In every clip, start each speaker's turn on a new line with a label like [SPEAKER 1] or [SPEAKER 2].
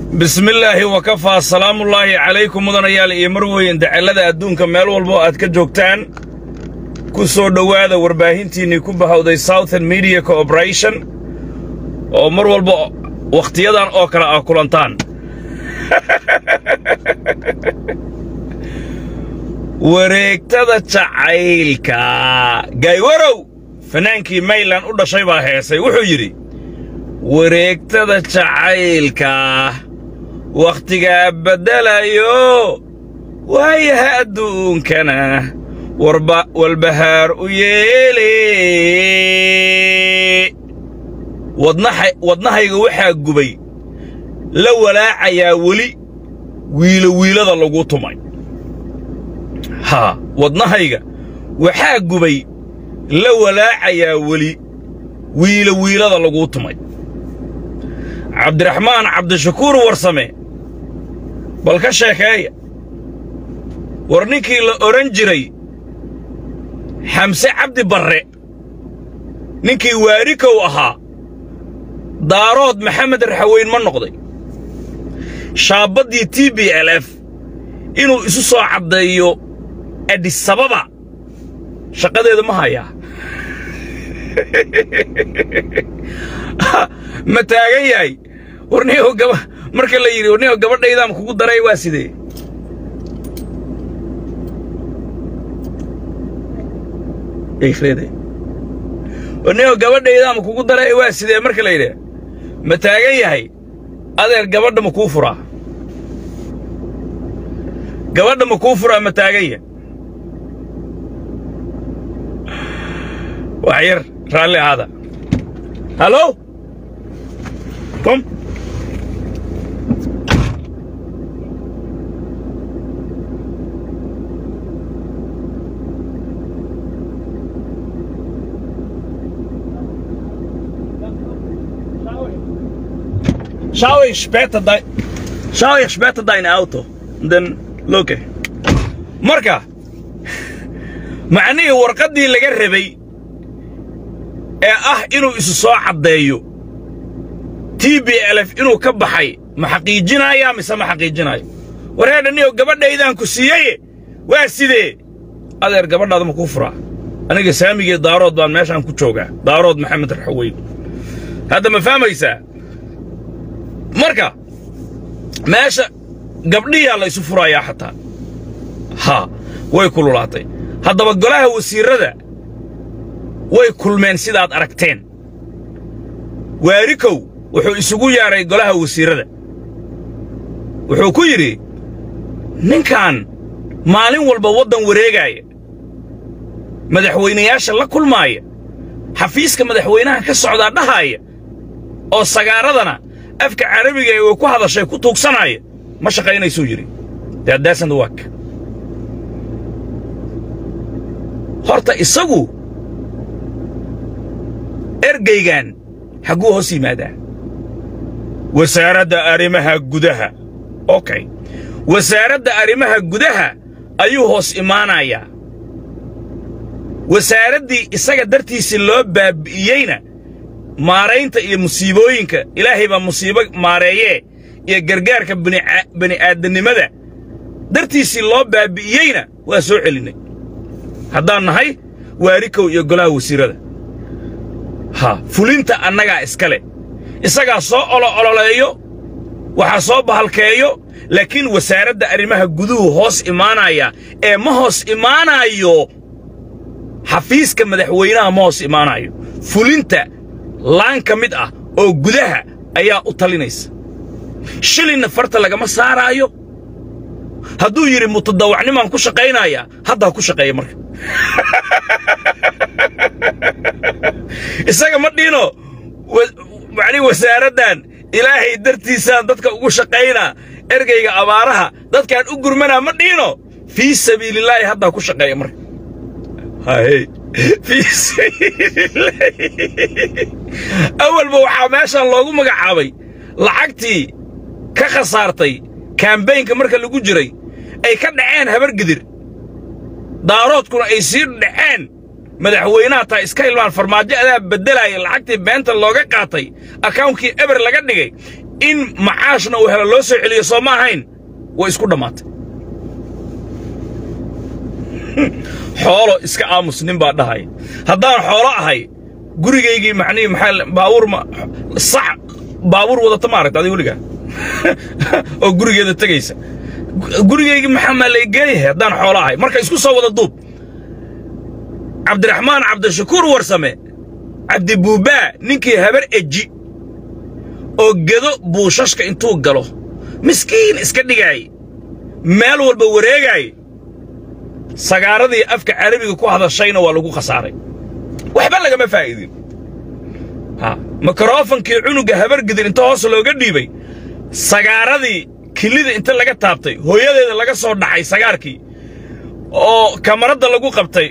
[SPEAKER 1] بسم الله وكفى سلام الله عليكم مدنيال iyo marweyn dacalada adduunka meel walba aad ka joogtaan ku soo dhawaada warbaahintiina ku bahawday Southern Media Corporation oo mar walba waqtiyadan oo kala ah kulantaan wareegtada jacaylka gaywarow fanaankii Maylan u dhashay baa heesay wuxuu yiri wareegtada jacaylka waqtiga badalayo waayaha adduunkana walbahaar u yeele wadnahayga waxaa gubay la walaacayaa weli wiilada lagu tumay wadnahayga waxaa gubay la walaacayaa weli wiilada lagu tumay Cabdiraxmaan Cabdishakuur warsame bal ka sheekeeya warninkii la oran jiray Xamse Cabdi Barre ninkii waarikow ahaa daarood Maxamed Raxweyn ma noqday shaabadii TPLF inuu isu soo cadeeyo Addis Ababa shaqadeeda ma haya ma taagan yahay warniyo marka la yiri warniyo gabadhayda kugu daray waa sidee warniyo gabadhayda kugu daray waa sidee marka la yiri ma taagan yahay adeer gabadha ma ku furaa ma taagan yahay وعير رالي هذا هلو قم schau ich später dein Auto und dann loke marka معني ورقدي laga rabay inuu isu soo cadeeyo TPLF inuu ka baxay ma xaqiijinaya mise ma xaqiijinayo wareedaniyo gabadhaydan ku siiyay waa sidee adeer gabadhaada ma ku furaa aniga saamigii daarood baan meeshan ku joogaa daarood Maxamed Raxweyn hadda ma fahmaysaa marka meesha gabdhiya la isu furayaa xataa way kululaatay haddaba golaha wasiirada way kulmeen sidaad aragteen waarikow wuxuu isugu yaaray golaha wasiirada wuxuu ku yiri ninkan maalin walba wadan wareegaya madaxweynayaasha la kulmaaya xafiiska madaxweynaha ka socda dhahaaya oo sagaaradana afka carabiga ay ku hadashay ku tuugsanaya ma shaqaynayso yiri that doesn't work horta isagu ergeygan xaguu hoos yimaadaa wasaaradda arrimaha gudaha okay wasaaradda arrimaha gudaha ayuu hoos imaanayaa wasaaraddii isaga dartiisa loo baabi'iyeyna maareynta iyo musiibooyinka ilaahay baa musiibo maareeyee iyo gargaarka bani aadanimada dartiisa loo baabi'iyeyna waa soo celinay haddaan nahay waarikow iyo golaha wasiirada fulinta annaga iskale isaga soo ololeeyo waxa soo bahalkeeyo laakiin wasaaradda arrimaha guduhu hoos imaanaya ma hoos imaanayo xafiiska madaxweynaha ma hoos imaanayo fulinta laan ka mid ah oo gudaha ayaa u talinaysa shilina farta lagama saaraayo hadduu yiri mutadawacnimaan ku shaqaynaya hadda ku shaqeeyo marka isaga ma dhino wacni wasaaraddan ilaahay dartiisaan dadka ugu shaqayna ergeyga abaaraha dadkan u gurmana ma dhino fi sabiilillaahi hadda ku shaqeeyo marka fi awal ba waxa meeshan loogu magacaabay lacagtii ka khasaartay campaign-ka marka lagu jiray ay ka dhaceen habar gidir daaroodkuna ay sii dhaceen madaxweynaha taa iska ilmaan farmaajo adaa bedelay lacagtii beenta looga qaatay account-kii eber laga dhigay in macaashna uu helo loo soo celiyo soo ma ahayn way isku dhamaatay xoolo iska aamusnin baa dhahay haddaan xoolo ahay gurigaygii macnii maxaa baawur ma sax baawur wadata ma aragtay weliga oo gurigeeda tagaysa gurigaygii maxaa ma la geeyay haddaan xoolo ahay marka isku soo wada duub Cabdiraxmaan Cabdishakuur Warsame Cabdi Buubaa ninkii habar eji oo gedo buushashka intuu galo miskiin iska dhigay meel walba wareegay sagaaradii afka Carabiga ku hadashayna waa lagu khasaaray waxba laga ma faa'iidin mikrofonkii cunuga habar gidir inta hoos looga dhiibay sagaaradii kilida inta laga taabtay hooyadeeda laga soo dhacay sagaarkii oo kamarada lagu qabtay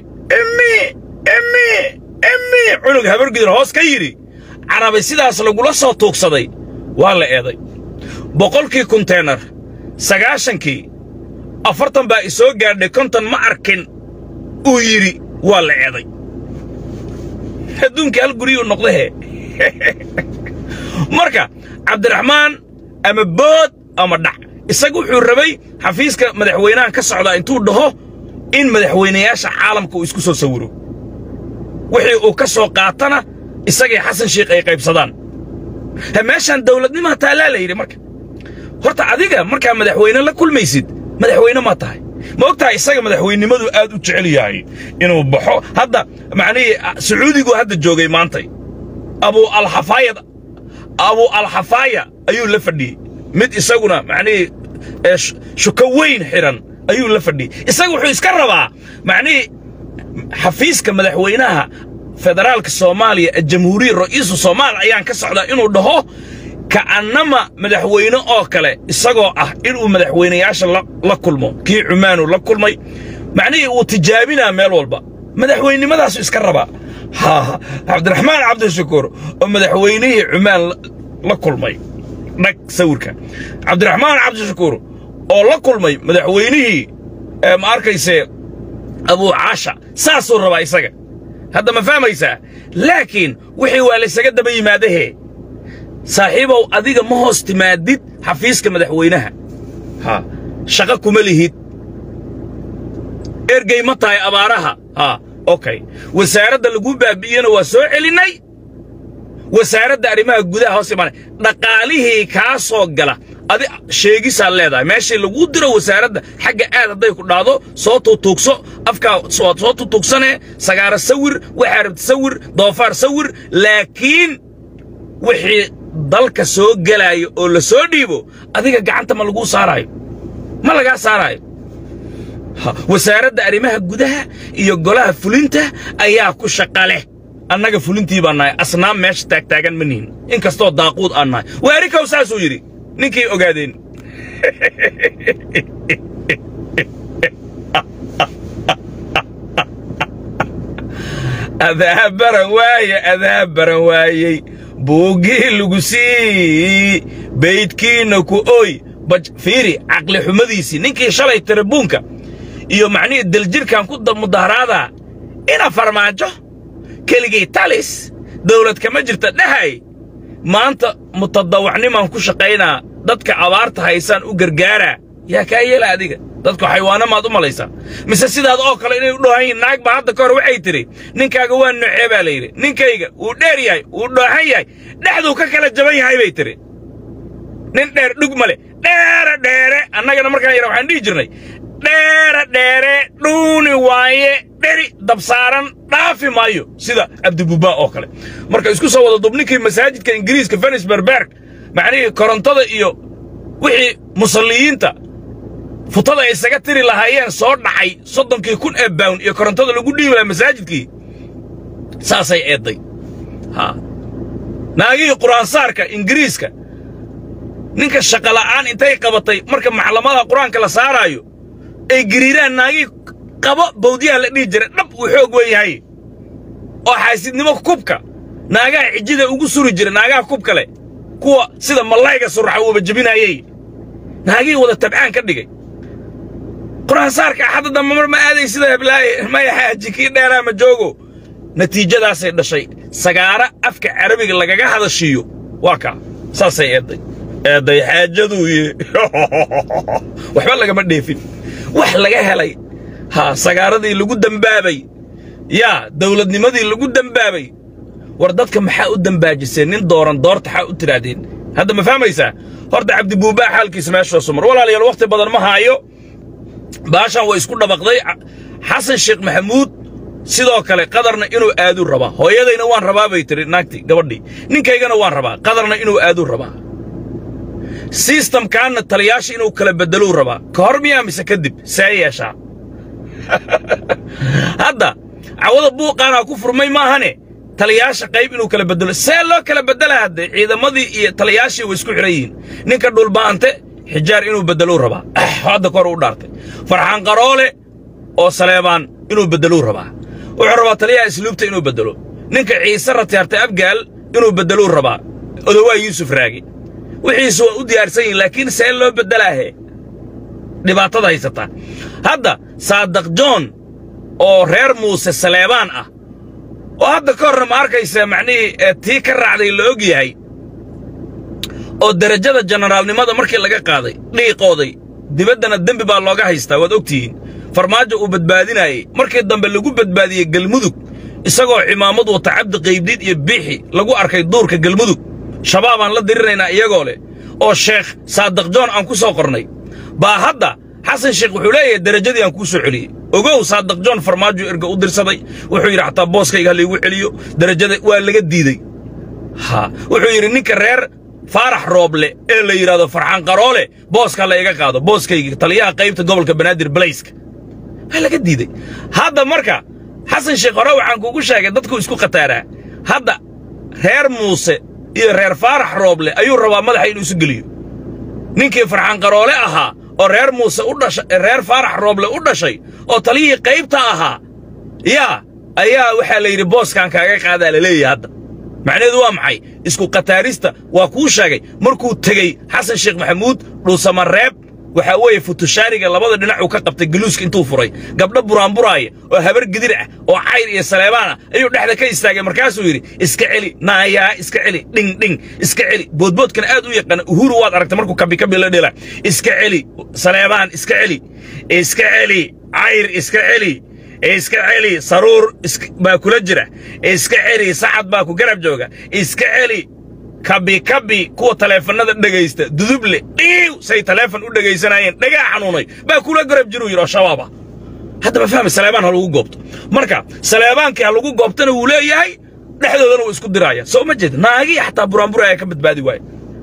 [SPEAKER 1] emmi cunug habar gidir hoos ka yiri Carabi sidaas lagula soo tuugsaday waa la eeday boqolkii container 90kii 40 baa isoo gaadhay konton ma arkin uu yiri waa la eeday adduunka hal guriyo noqday marka Cabdiraxmaan ama bood ama dhac isagu wuxuu rabay xafiiska madaxweynaha ka socda intuu dhaho in madaxweynayaasha caalamka uu isku soo sawiro wixii uu ka soo qaatana isagii Xasan Sheekh ay qaybsadaan meeshan dawladnimo taala la yiri marka horta adiga marka madaxweyne la kulmaysid madaxweyne ma tahay ma ogtahay isaga madaxweynimadu aad u jecel yahay inuu baxo hadda macnii Sacuudigu hadda joogay maantay Abu al-Hafaya ayuu la fadhiyay mid isaguna macnii shukaweyn xiran ayuu la fadhiyay isagu wuxuu iska rabaa macnii xafiiska madaxweynaha federaalka Soomaaliya jamhuuriyadda ra'iisul Soomaaliya ayaan ka socdaa inuu dhaho كأنما مدحوينه أكله إسقى إنه مدحوينياش لا كلمه كي عمانه لا كلمه معنيه وتجابنا مال والبا مدحويني ماذا سكربا ها عبد الرحمن عبد الشكور ومدحوينيه عمان لا كلمه نك سورك عبد الرحمن عبد الشكور أو لا كلمه مدحوينيه ماركيسه أبو عاشا ساسور ربا إسقى هذا ما فهم يسا لكن وحي والي سجد بيماده صاحبه أديك ما هو استمادت حفيزك مدحوينها ها شقكم مليهد إرجع متى أبارها ها أوكي وسعرد اللجوء بينا وسوء لناي وسعرد أريمها جودها هوسمان نقاليه كاسو جلا أدي شيء سال هذا ماشي اللجوء درا وسعرد حاجة هذا ده يكون هذا صوت وتوكسو أفكار صوت وتوكسنه سجارة سور وحرب سور ضفار سور لكن وحي dalka soo galaayo oo la soo dhiibo adiga gacanta ma lagu saarayo ma laga saarayo wasaaradda arimaha gudaha iyo golaha fulinta ayaa ku shaqale annaga fulintii baan nahay asnaam meesha taagtaagan maniin in kasto daaqud aan nahay waari ka saas uu yiri ninkii ogaadeen adhaab baran waayay بوجي لجوسي بيتكين كوي فيري عقل حمديسي نيكي شلي تربونكا يو معني الدلجير كان كود مظاهرات إنا فرماجو كلجي تاليس دولة كمجرة نهاي ما أنت متضوعني ما نكون شقينا ضدك عبارت هايسان وجرجارة يا كايلا هذيك ضدك حيوانات ما ضم ليس مثل سيد هذا أكل إنه يقولوا ناق بعد كار وعيتري نينكا جوان نعيب عليه نينكا وداري ودهاي نحدو ككل الجميع هاي بيتري نندر دقمله دير أنا كنا مركان يروح عندي جرني دير دوني واي ديري دبصارن دافي مايو سيدا عبد البوبا أكله مركان يسكو سوى ضبنيك مساجد كإنجليز كفنس بربرك معني كورنتادا إيو وحي مصليين تا فطلع السكتري لهايان صور نحي صدم كي يكون أباون يا كورنتادا لو قدي ولا مساجد كي ساسي أدي ها ناقي قرآن صارك إنجليزك نينك الشقلاءان انتي قبطي مركب معلمات قرآن كلا صارايو اي قريران ناقي قبط بوديها لدي جرى نب وحوق ويهاي او حاسد نمو كوبكا ناقا عجيدة اوغو سوري جرى ناقا كوبكا لي كوا سيدا ملايقا سرحا وبجبين ايي ناقي ودا تبعان كدقي قرآن صارك حتى دممر ما ادي سيدا هبلاي ما يحاجي كي ديرا ما جوغو نتيجة دا سيدا شيء سقارة افكا عربي لغاقا هذا الشيو واكا ساسي ادي eeday xaajadu waxba lagama dheefin wax laga helay ha sagaaradii lagu dambaabay yaa dawladnimadii lagu dambaabay war dadka maxaa u dambaajiseen nin dooran doorta xaa u tiraadeen hadda ma fahmaysaa horta cabdi buubaa xaalkiisa meesha soo mar walaalayaal waqti badan ma haayo baashan way isku dhabaqday xasan sheekh maxamuud sidoo kale qadarna inuu aadu rabaa hooyadayna waan rabaa bay tiri naagti gabadhii ninkaygana waan rabaa qadarna inuu aadu rabaa systemkaana taliyaasha inuu kala bedelo rabaa ka hor miyaa mise kadib saa yeeshaa hadda cawada buuqaana ku furmay maahane taliyaasha qayb inuu kala bedelo see loo kala bedela hadde ciidamadii iyo taliyaashii way isku xiran yihiin ninka dhulbaante xijaar inuu bedelo rabaa hadda kor u dhaartay farxaan qaroole oo Saleebaan inuu bedelo rabaa wuxuu rabaa taliyaha isluubta inuu bedelo ninka ciise ratiyaarta abgaal inuu bedelo rabaa odawaa Yuusuf Raagi wixiisu u diyaarsan yihiin laakiin see loo bedelaahe dhibaatada haysata hadda Saadaq John oo reer Muuse Saleebaan ah oo hadda ka hor ma arkaysa macnii tii ka raacday la og yahay oo darajada generaalnimada markii laga qaaday dhiiqooday dibaddana dambi baa looga haystaa waad ogtihiin farmaajo uu badbaadinayay markii dambe lagu badbaadiyay galmudug isagoo cimaamad wata cabdi qaybdid iyo biixi lagu arkay duurka galmudug shabaabaan la dirinaynaa iyagoo leh oo sheekh Saadaq John aan ku soo qornay baa hadda xasan sheekh wuxuu leeyahay darajadii aan ku soo celiyay ogow Saadaq John farmaajo erga u dirsaday wuxuu yiri xataa booskayga la igu celiyo darajada waa laga diiday ha wuxuu yiri ninka reer Faarax Rooble ee la yiraahdo Farxaan Qaroole booska la iga qaado booskayga taliyaha qaybta gobolka Banaadir Blaze ha laga diiday hadda marka xasan sheekh hore waxaan kugu sheegay dadku isku qataaraa hadda reer Muuse iyo reer Faarax Rooble ayuu rabaa madaxa inuu isu geliyo ninkii Farxaan Qaroole ahaa oo reer Muuse u dhashay reer Faarax Rooble u dhashay oo taliyii qaybta ahaa ayaa waxa la yiri booskan kaaga qaadaa la leeyahay hadda macnaheedu waa maxay isku qataarista waa ku sheegay markuu tagay xasan sheekh maxamuud dhuusamareeb waxa weeye futushaariga labada dhinac uu ka qabtay galuuska intuu furay gabdho buraanburaaya oo habar gidir ah oo cayr iyo Saleebaan ayuu dhexda ka istaagay markaasuu yiri iska celi naaya iska celi ding ding iska celi boodboodkan aad u yaqaan uhuru waad aragtay markuu kabi la dhila iska celi Saleebaan iska celi cayr iska celi saruur baa kula jira iska celi saacad baa ku garab jooga iska celi kabi kuwa taleefanada dhageysta duduble say taleefan u dhageysanayeen dhagaa xanuunay baa kula garab jiru yiro shabaaba hadda ma fahmi Saleebaan ha lagu goobto marka Saleebaankii ha lagu goobtana uu leeyahay dhexdoodana uu isku diraya soo ma jeed naagi xataa buraanburaya ka badbaadi waay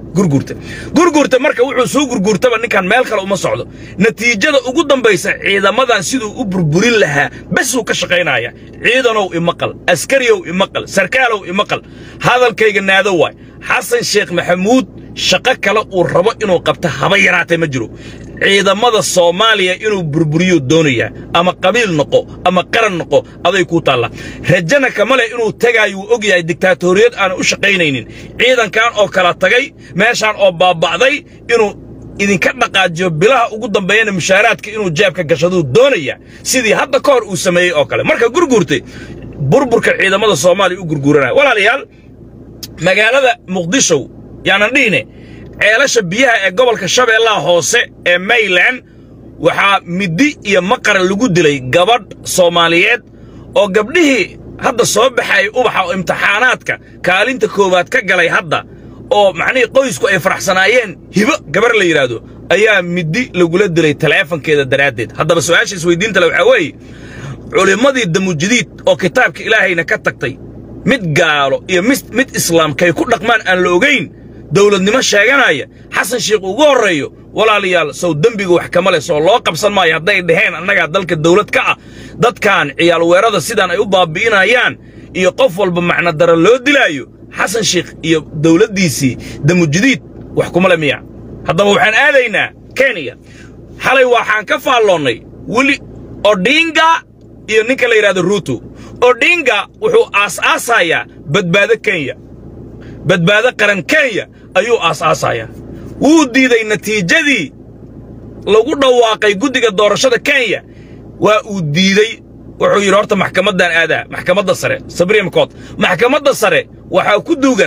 [SPEAKER 1] gurgurta marka wuxuu soo gurgurtaba ninkan meel kale uma socdo natiijada ugu dambaysa ciidamadan sidoo u burburin lahaa bas uu ka shaqeynaya ciidanow imaqal askariyow imaqal sarkaalow imaqal hadalkayga naado waay xasan sheekh maxamuud shaqo kale uu rabo inuu qabto haba yaraatay ma jiro ciidamada Soomaaliya inuu burburiyo doonaya ama qabiil noqo ama qaran noqo aday ku taala rajana kamale inuu tagaayo og yahay diktatoriyad aan u shaqeynaynin ciidankan oo kala tagay meeshan oo baabacday inuu idinka dhaqaajiyo bilaha ugu dambeeyana mushaaraadka inuu jeebka gashado doonaya sidii hadda ka hor uu sameeyay oo kale marka gurgurtay burburka ciidamada Soomaaliya u gurguranaya walaalayaal magaalada Muqdisho yaanan dhihine ceelasha biyaha ee gobolka Shabeellaha Hoose ee Mayland waxa midi iyo maqar lagu dilay gabadh Soomaaliyeed oo gabdhihii hadda soo baxay ubaxa imtixaanaadka kaalinta koowaad ka galay hadda oo macnii qoysku ay faraxsanaayeen hibo gabar la yiraahdo ayaa midi lagula dilay taleefankeeda daraadeed haddaba su'aasha isweydiinta waxa weeye culimadii damujdiid oo kitaabka Ilaahayna ka tagtay mid gaalo iyo mid islaamkay ku dhaqmaan aan la ogeyn dawladnimo sheeganaya xasan sheekh ugu horeeyo walaalayaal soo dambiga wax kama leh soo loo qabsan maayo haday dhaheen annaga dalka dawlad ka ah dadkan ciyaal weerada sidaan ay u baabiinayaan iyo qof walba macna dara loo dilaayo xasan sheekh iyo dawladdiisii damujdiid wax kuma la miya haddaba waxaan aadaynaa Kenya xalay waxaan ka faalloonay wali Odinga iyo ninka la yiraahdo Ruto Odinga wuxuu aasaasaya badbaado Kenya badbaado qaran Kenya ayuu aasaasaya wuu diiday natiijadii lagu dhawaaqay guddiga doorashada Kenya waa uu diiday wuxuu yiri horta maxkamadan aadaa maxkamadda sare Supreme Court maxkamadda sare waxa ku duugan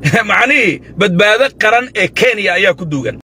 [SPEAKER 1] macnihii badbaado qaran ee Kenya ayaa ku duugan